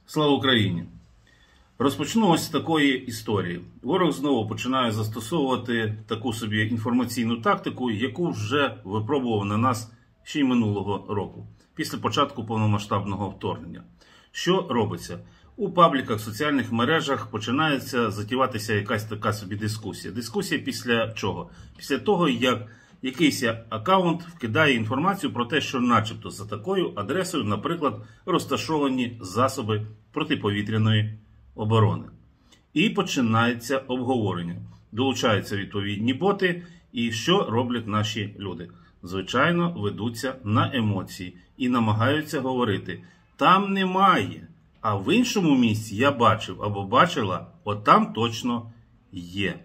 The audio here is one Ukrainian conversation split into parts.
Слава Україні! Розпочну ось з такої історії. Ворог знову починає застосовувати таку собі інформаційну тактику, яку вже випробував на нас ще й минулого року, після початку повномасштабного вторгнення. Що робиться? У пабліках, соціальних мережах починається затіватися якась така собі дискусія. Дискусія після чого? Після того, як якийсь аккаунт вкидає інформацію про те, що начебто за такою адресою, наприклад, розташовані засоби протиповітряної оборони. І починається обговорення. Долучаються відповідні боти, і що роблять наші люди? Звичайно, ведуться на емоції і намагаються говорити: там немає, а в іншому місці я бачив або бачила, от там точно є.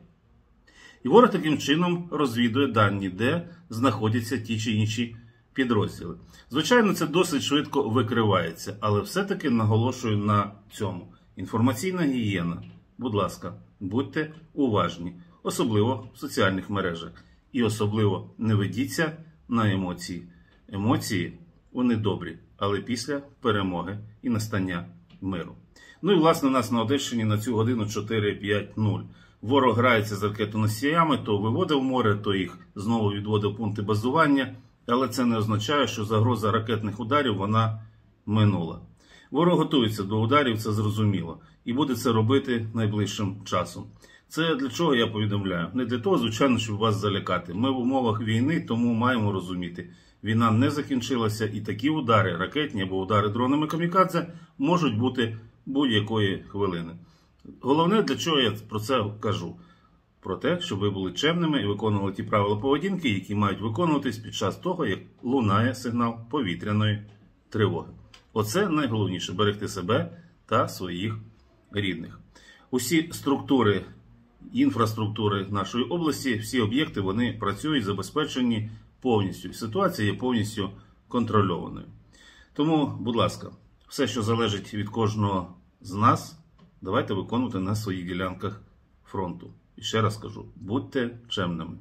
І ворог таким чином розвідує дані, де знаходяться ті чи інші підрозділи. Звичайно, це досить швидко викривається, але все-таки наголошую на цьому. Інформаційна гігієна. Будь ласка, будьте уважні, особливо в соціальних мережах. І особливо не ведіться на емоції. Емоції, вони добрі, але після перемоги і настання миру. Ну і власне у нас на Одещині на цю годину 4-5-0. Ворог грається з ракетоносіями, то виводив в море, то їх знову відводив в пункти базування. Але це не означає, що загроза ракетних ударів, вона минула. Ворог готується до ударів, це зрозуміло. І буде це робити найближчим часом. Це для чого я повідомляю? Не для того, звичайно, щоб вас залякати. Ми в умовах війни, тому маємо розуміти. Війна не закінчилася, і такі удари, ракетні або удари дронами камікадзе, можуть бути будь-якої хвилини. Головне, для чого я про це кажу? Про те, щоб ви були чемними і виконували ті правила поведінки, які мають виконуватись під час того, як лунає сигнал повітряної тривоги. Оце найголовніше – берегти себе та своїх рідних. Усі структури, інфраструктури нашої області, всі об'єкти, вони працюють, забезпечені повністю. Ситуація є повністю контрольованою. Тому, будь ласка, все, що залежить від кожного з нас, давайте виконувати на своїх ділянках фронту. І ще раз кажу, будьте чемними.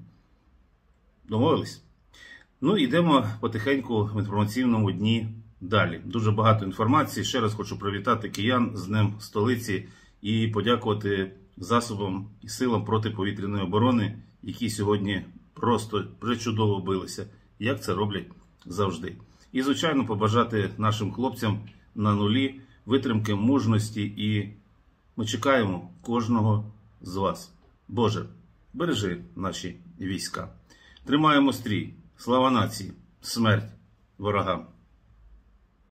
Домовились? Ну, йдемо потихеньку в інформаційному дні далі. Дуже багато інформації. Ще раз хочу привітати киян з Днем столиці і подякувати засобам і силам протиповітряної оборони, які сьогодні просто пречудово билися, як це роблять завжди. І, звичайно, побажати нашим хлопцям на нулі витримки, мужності, і ми чекаємо кожного з вас. Боже, бережи наші війська. Тримаємо стрій. Слава нації, смерть ворогам.